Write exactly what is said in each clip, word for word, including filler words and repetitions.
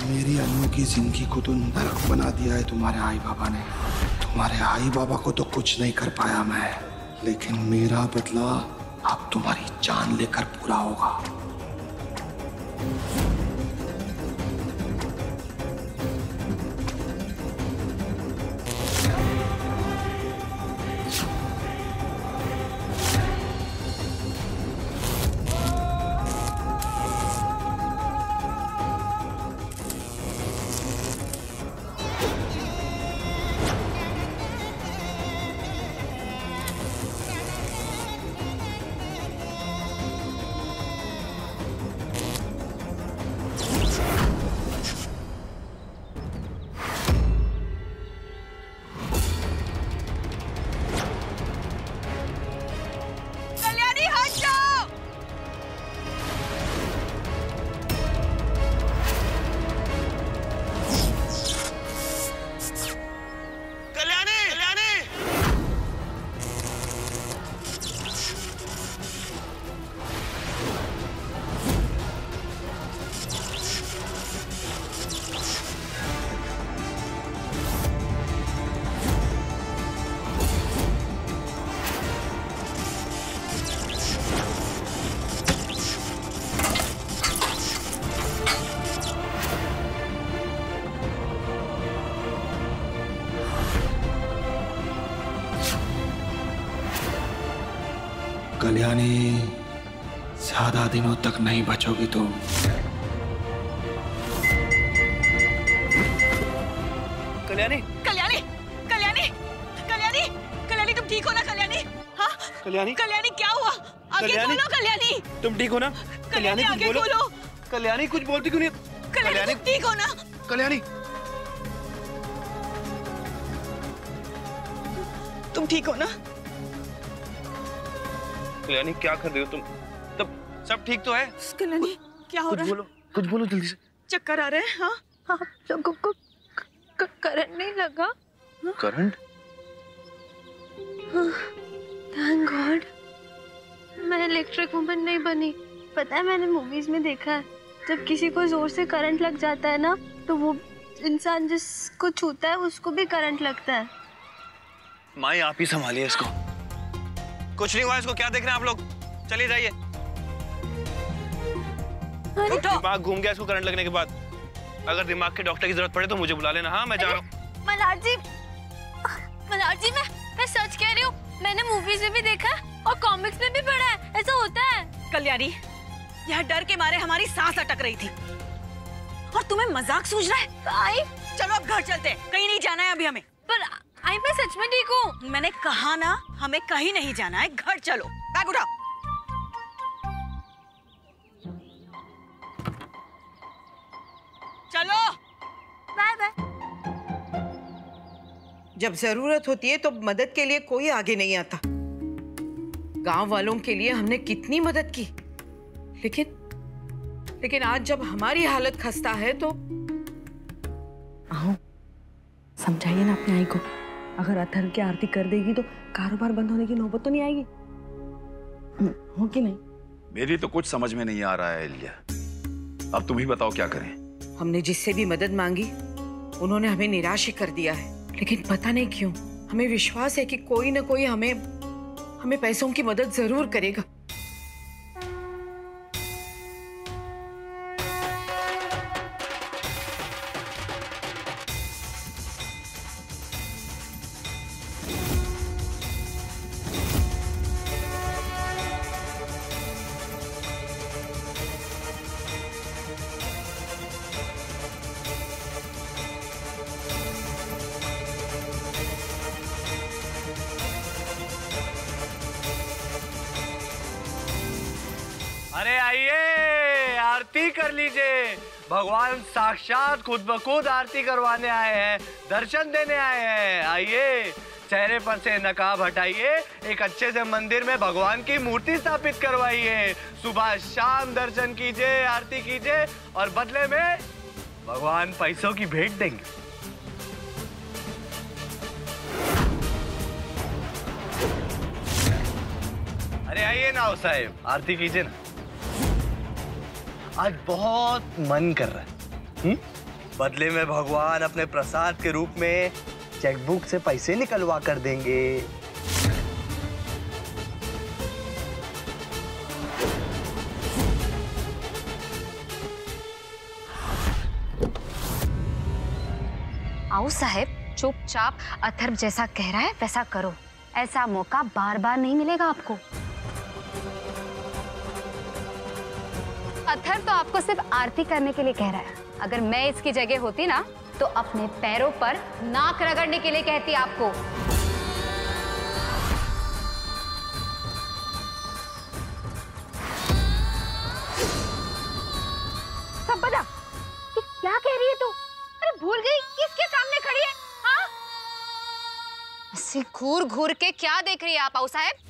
मेरी अन्नू की जिंदगी को तो नरक बना दिया है तुम्हारे आई बाबा ने। तुम्हारे आई बाबा को तो कुछ नहीं कर पाया मैं, लेकिन मेरा बदला अब तुम्हारी जान लेकर पूरा होगा। कल्याणी, ज्यादा दिनों तक नहीं बचोगी तुम। कल्याणी, कल्याणी, कल्याणी, कल्याणी, कल्याणी तुम ठीक हो ना कल्याणी? हाँ? कल्याणी, कल्याणी क्या हुआ? आगे बोलो कल्याणी। तुम ठीक हो ना? कल्याणी आगे बोलो। कल्याणी कुछ बोलती क्यों नहीं? कल्याणी तुम ठीक हो ना? कल्याणी, तुम ठीक हो ना? कल्याणी क्या कर रही हो तुम? तब सब ठीक तो है? कल्याणी क्या हो रहा है? कुछ बोलो, कुछ बोलो जल्दी से। चक्कर आ रहे हैं? हाँ? आप लोगों को करंट नहीं लगा? करंट? थैंक गॉड, मैं इलेक्ट्रिक वुमन नहीं बनी। पता है मैंने मूवीज में देखा है, जब किसी को जोर से करंट लग जाता है ना, तो वो इंसान जिसको छूता है उसको भी करंट लगता है। माई आप ही संभालिए इसको। कुछ नहीं हुआ इसको, क्या देख रहे हैं आप लोग? चलिए जाइए। दिमाग घूम गया इसको करंट लगने के बाद। अगर दिमाग के डॉक्टर की जरूरत पड़े तो मुझे बुला लेना। हाँ मैं जा रहा हूँ। मल्हार जी, मल्हार जी मैं मैं सच कह रही हूँ, मैंने मूवीज में भी देखा है और कॉमिक्स में भी पढ़ा है, ऐसा होता है। कल्याणी, यह डर के मारे हमारी सांस अटक रही थी और तुम्हें मजाक सूझ रहा है? आई, चलो अब घर चलते हैं, कहीं नहीं जाना है अभी हमें। पर आई मैं सच में ठीक हूँ। मैंने कहा ना, हमें कहीं नहीं जाना है, घर चलो। बैग उठाओ। चलो। Bye bye. जब जरूरत होती है तो मदद के लिए कोई आगे नहीं आता। गांव वालों के लिए हमने कितनी मदद की, लेकिन लेकिन आज जब हमारी हालत खस्ता है तो आओ समझाइए ना अपनी आई को। अगर अथर्व की आरती कर देगी तो कारोबार बंद होने की नौबत तो नहीं आएगी, हो कि नहीं? मेरी तो कुछ समझ में नहीं आ रहा है इलिया, अब तुम ही बताओ क्या करें। हमने जिससे भी मदद मांगी उन्होंने हमें निराश ही कर दिया है, लेकिन पता नहीं क्यों हमें विश्वास है कि कोई ना कोई हमें हमें पैसों की मदद जरूर करेगा। अरे आइए आरती कर लीजिए। भगवान साक्षात खुद ब खुद आरती करवाने आए हैं, दर्शन देने आए हैं। आइए चेहरे पर से नकाब हटाइए, एक अच्छे से मंदिर में भगवान की मूर्ति स्थापित करवाइए। सुबह शाम दर्शन कीजिए, आरती कीजिए और बदले में भगवान पैसों की भेंट देंगे। अरे आइए ना साहब, आरती कीजिए ना। आज बहुत मन कर रहा है। हुँ? बदले में भगवान अपने प्रसाद के रूप में चेकबुक से पैसे निकलवा कर देंगे। आओ साहब, चुपचाप अथर्व जैसा कह रहा है वैसा करो। ऐसा मौका बार बार नहीं मिलेगा आपको। अथर्व तो आपको सिर्फ आरती करने के लिए कह रहा है। अगर मैं इसकी जगह होती ना तो अपने पैरों पर नाक रगड़ने के लिए कहती आपको। सब बता, ये क्या कह रही है तू? अरे भूल गई किसके सामने खड़ी है? हाँ? ऐसे घूर घूर के क्या देख रही है आप आओ साहब?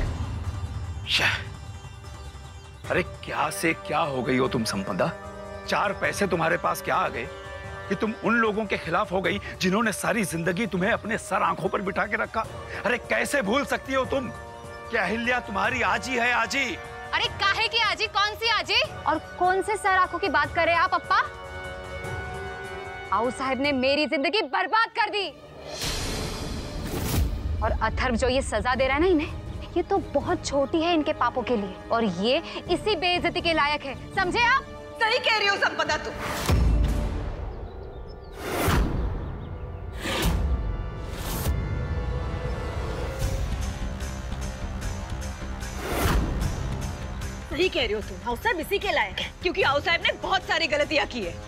अरे क्या से क्या हो गई हो तुम संपदा? चार पैसे तुम्हारे पास क्या आ गए कि तुम उन लोगों के खिलाफ हो गई जिन्होंने सारी जिंदगी तुम्हें अपने सर आंखों पर बिठा के रखा। अरे कैसे भूल सकती हो तुम कि अहिल्या तुम्हारी आजी है? आजी? अरे काहे की आजी? कौन सी आजी? और कौन से सर आंखों की बात कर रहे हैं आप अप्पा? आओ साहब ने मेरी जिंदगी बर्बाद कर दी और अथर्व जो ये सजा दे रहा है ना इन्हें, ये तो बहुत छोटी है इनके पापों के लिए और ये इसी बेइज्जती के लायक है। समझे आप? सही कह रही हो संपदा तू। सही कह रही हो तुम। आओ साहब इसी के लायक है क्योंकि आओ साहब ने बहुत सारी गलतियां की है।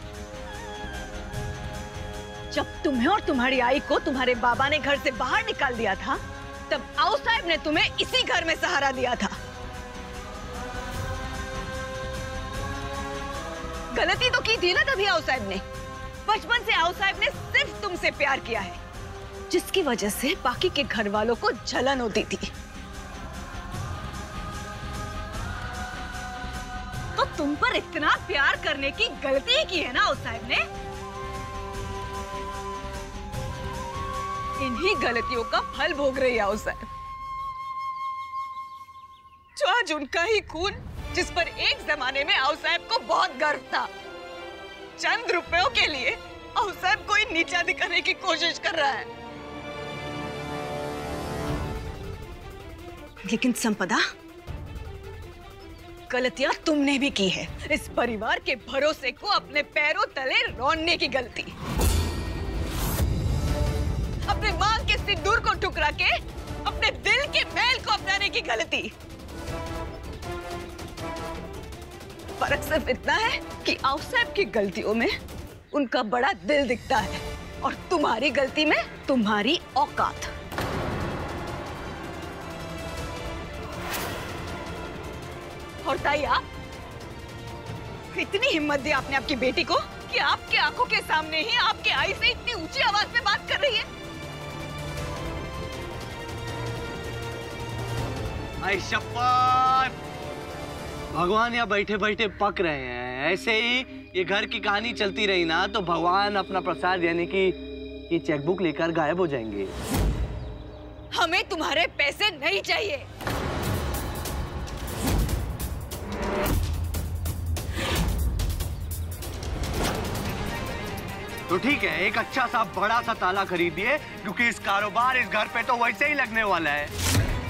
जब तुम्हें और तुम्हारी आई को तुम्हारे बाबा ने घर से बाहर निकाल दिया था तब आओ साहब ने तुम्हें इसी घर में सहारा दिया था। गलती तो की थी ना तभी आओ साहब ने। बचपन से आओ साहब ने सिर्फ तुमसे प्यार किया है जिसकी वजह से बाकी के घर वालों को जलन होती थी। तो तुम पर इतना प्यार करने की गलती ही की है ना आओ साहब ने। इन्हीं गलतियों का फल भोग रही है आओ साहब। जो आज उनका ही खून जिस पर एक जमाने में आओ साहब को बहुत गर्व था, चंद रुपयों के लिए आओ साहब को ही नीचा दिखाने की कोशिश कर रहा है। लेकिन संपदा, गलतियां तुमने भी की है। इस परिवार के भरोसे को अपने पैरों तले रौंदने की गलती, अपने मांग के सिंदूर को ठुकरा के अपने दिल के मैल को अपनाने की गलती। फर्क सिर्फ इतना है कि आओ साहब की गलतियों में उनका बड़ा दिल दिखता है और तुम्हारी गलती में तुम्हारी औकात। और ताई आप इतनी हिम्मत दी आपने आपकी बेटी को कि आपकी आंखों के सामने ही आपके आई से इतनी ऊंची आवाज में बात कर रही है। आई शपथ, भगवान यहाँ बैठे बैठे पक रहे हैं। ऐसे ही ये घर की कहानी चलती रही ना तो भगवान अपना प्रसाद यानी कि ये चेकबुक लेकर गायब हो जाएंगे। हमें तुम्हारे पैसे नहीं चाहिए। तो ठीक है, एक अच्छा सा बड़ा सा ताला खरीदिए क्योंकि इस कारोबार इस घर पे तो वैसे ही लगने वाला है।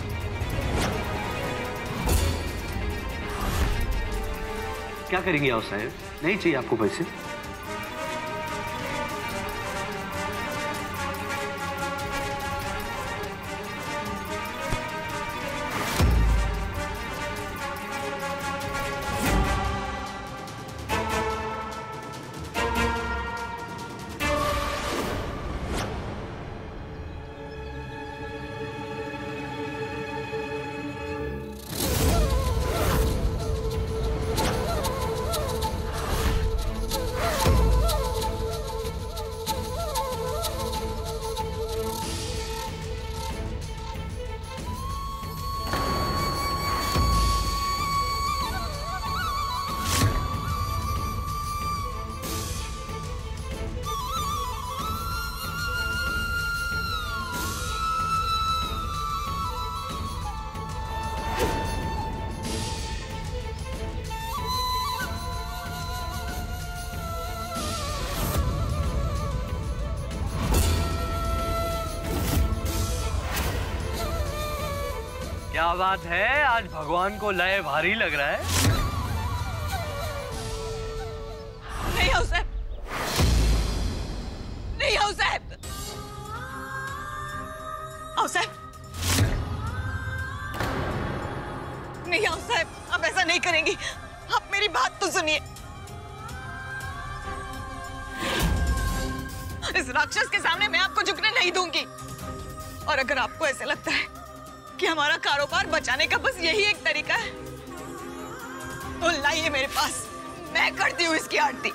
क्या करेंगे आओ साहब? नहीं चाहिए आपको पैसे? क्या बात है, आज भगवान को लय भारी लग रहा है। नहीं आओ साहब, नहीं आओ साहब, आओ साहब, नहीं आओ साहब, आप ऐसा नहीं करेंगी। आप मेरी बात तो सुनिए। इस राक्षस के सामने मैं आपको झुकने नहीं दूंगी। और अगर आपको ऐसे लगता है कि हमारा कारोबार बचाने का बस यही एक तरीका है, तो लाइए मेरे पास, मैं करती हूँ इसकी आरती।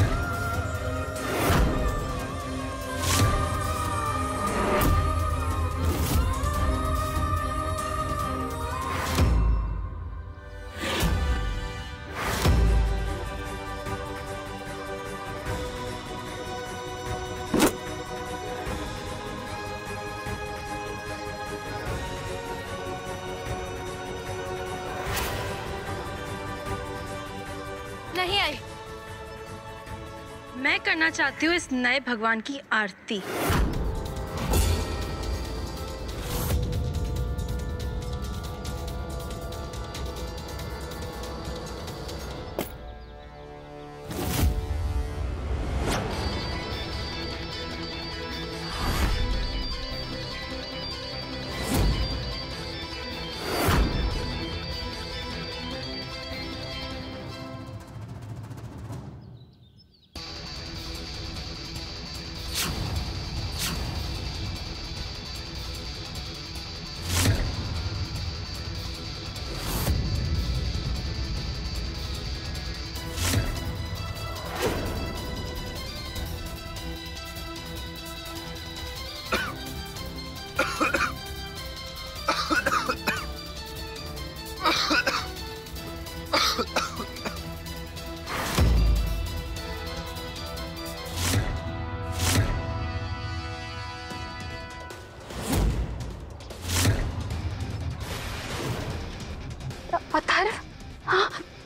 नहीं आई। मैं करना चाहती हूँ इस नए भगवान की आरती। अथर्व, हाँ?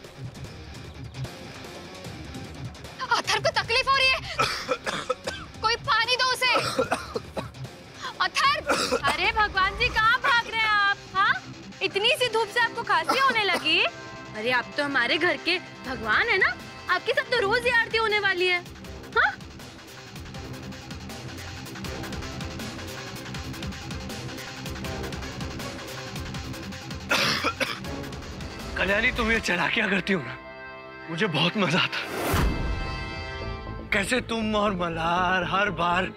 अथर्व को तकलीफ हो रही है, कोई पानी दो उसे। अथर्व, अरे भगवान जी कहाँ भाग रहे हैं आप? हाँ, इतनी सी धूप से आपको खांसी होने लगी? अरे आप तो हमारे घर के भगवान है ना, आपके साथ तो रोज ही आरती होने वाली है। हाँ? कल्याणी, तुम ये चालाकियां करती हो ना, मुझे बहुत मजा आता। कैसे तुम और मल्हार हर बार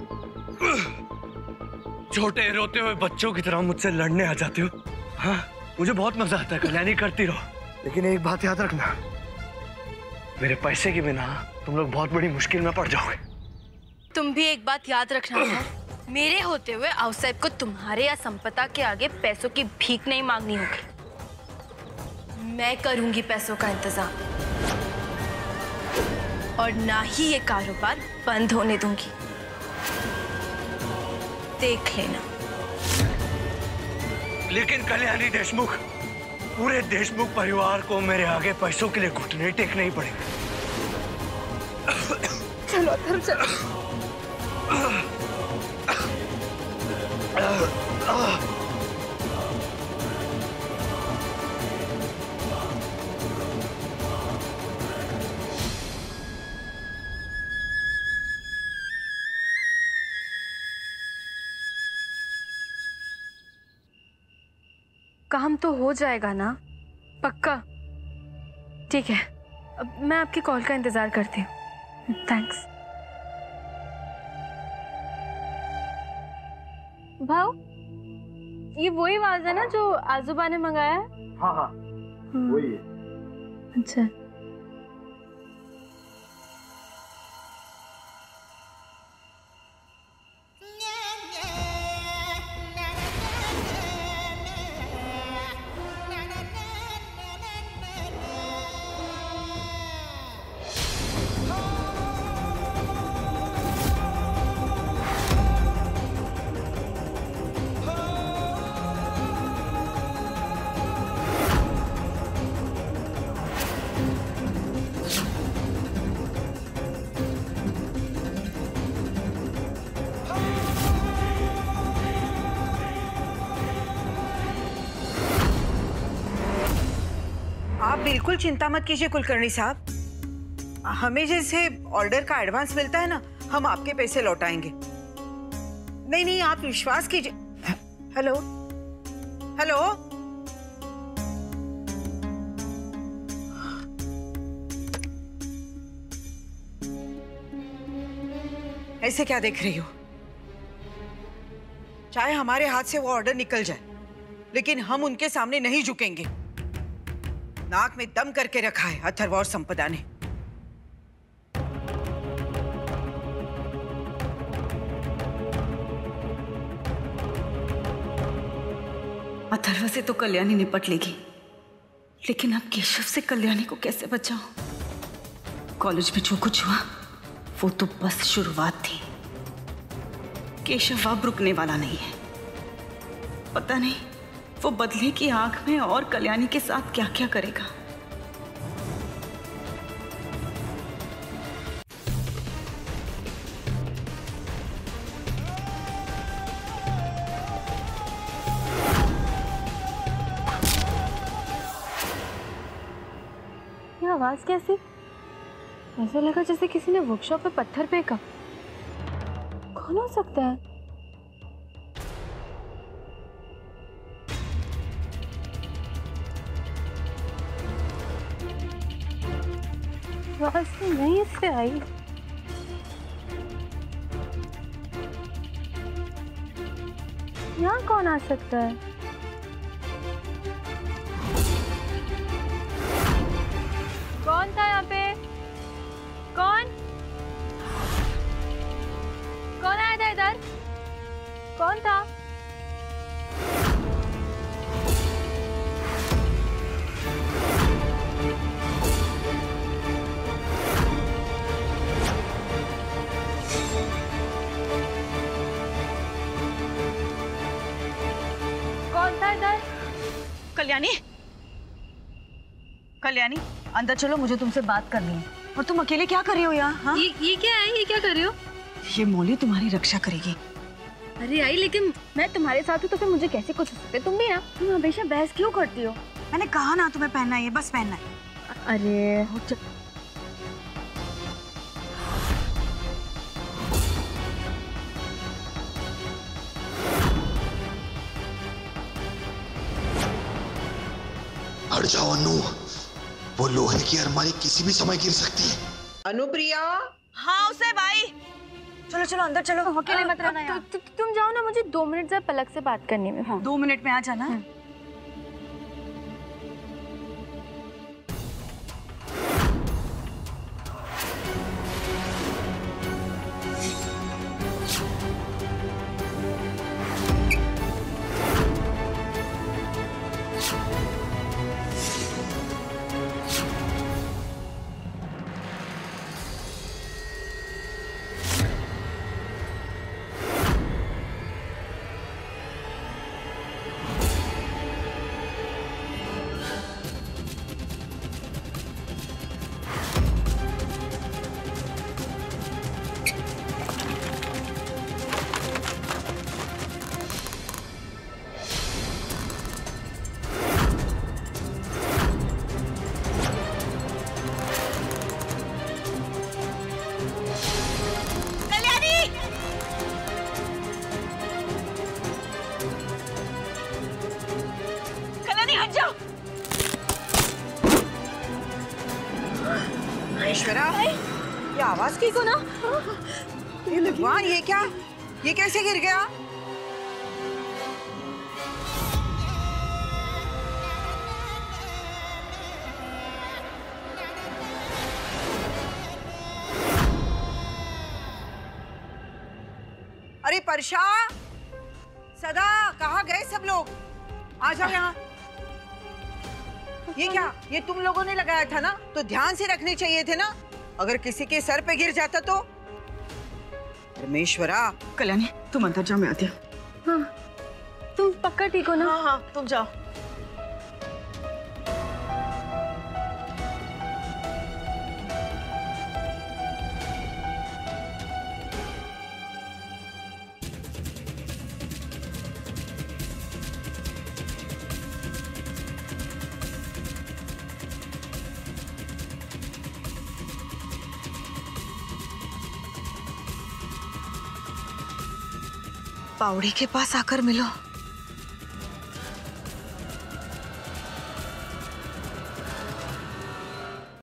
छोटे रोते हुए बच्चों की तरह मुझसे लड़ने आ जाते हो। हाँ, मुझे बहुत मजा आता है। कल्याणी, करती रहो, लेकिन एक बात याद रखना, मेरे पैसे के बिना तुम लोग बहुत बड़ी मुश्किल में पड़ जाओगे। तुम भी एक बात याद रखना है, मेरे होते हुए आउसाहेब को तुम्हारे या संपदा के आगे पैसों की भीख नहीं मांगनी होगी। मैं करूंगी पैसों का इंतजाम, और ना ही ये कारोबार बंद होने दूंगी। देख लेना। लेकिन कल्याणी देशमुख, पूरे देशमुख परिवार को मेरे आगे पैसों के लिए घुटने टेकने ही पड़ेंगे। चलो अथर्व, चलो। काम तो हो जाएगा ना? पक्का? ठीक है, अब मैं आपकी कॉल का इंतजार करती हूँ। थैंक्स। भाव, ये वही वाज है ना जो आजूबा ने मंगाया है? हाँ हाँ, वही है। अच्छा। बिल्कुल चिंता मत कीजिए कुलकर्णी साहब। हमें जैसे ऑर्डर का एडवांस मिलता है ना, हम आपके पैसे लौटाएंगे। नहीं नहीं, आप विश्वास कीजिए। हेलो हेलो, ऐसे क्या देख रही हो? चाहे हमारे हाथ से वो ऑर्डर निकल जाए, लेकिन हम उनके सामने नहीं झुकेंगे। नाक में दम करके रखा है अथर्व और संपदा ने। अथर्व से तो कल्याणी निपट लेगी, लेकिन अब केशव से कल्याणी को कैसे बचाऊं? कॉलेज में जो कुछ हुआ वो तो बस शुरुआत थी। केशव अब रुकने वाला नहीं है। पता नहीं वो बदले की आंख में और कल्याणी के साथ क्या क्या करेगा। ये आवाज कैसी? ऐसा लगा जैसे किसी ने वर्कशॉप पे पत्थर फेंका। कौन हो सकता है? आवाज तो नहीं इससे आई। यहाँ कौन आ सकता है? कौन था यहाँ पे? कौन कौन आया था इधर? कौन था? कौन था इधर? कल्याणी, कल्याणी अंदर चलो, मुझे तुमसे बात करनी है। और तुम अकेले क्या कर रही हो यहाँ? हाँ? ये ये क्या है? ये क्या कर रही हो? ये मौली तुम्हारी रक्षा करेगी। अरे आई, लेकिन मैं तुम्हारे साथ हूँ तो फिर मुझे कैसे कुछ हो सकता है? तुम भी ना, तुम हमेशा बहस क्यों करती हो? मैंने कहा ना तुम्हें पहनना है, बस पहनना है। अरे हट जाओ अनु, वो लोहे की अलमारी किसी भी समय गिर सकती है। अनुप्रिया। हाँ उसे भाई, चलो चलो अंदर चलो, अकेले मत रहना यहाँ। तु, तु, तुम जाओ ना, मुझे दो मिनट जरा पलक से बात करनी है। हाँ। दो मिनट में आ जाना। ईश्वरा, ये आवाज की को ना? ये भगवान, ये क्या? ये कैसे गिर गया? अरे परशा, सदा, कहाँ गए सब लोग? आ जाओ यहाँ। ये क्या? ये तुम लोगों ने लगाया था ना, तो ध्यान से रखने चाहिए थे ना। अगर किसी के सर पे गिर जाता तो। परमेश्वरा। कल्याणी तुम अंदर जाओ, मैं आती हूँ। हाँ, तुम पक्का ठीक हो ना? हाँ हाँ तुम जाओ। पावड़ी के पास आकर मिलो।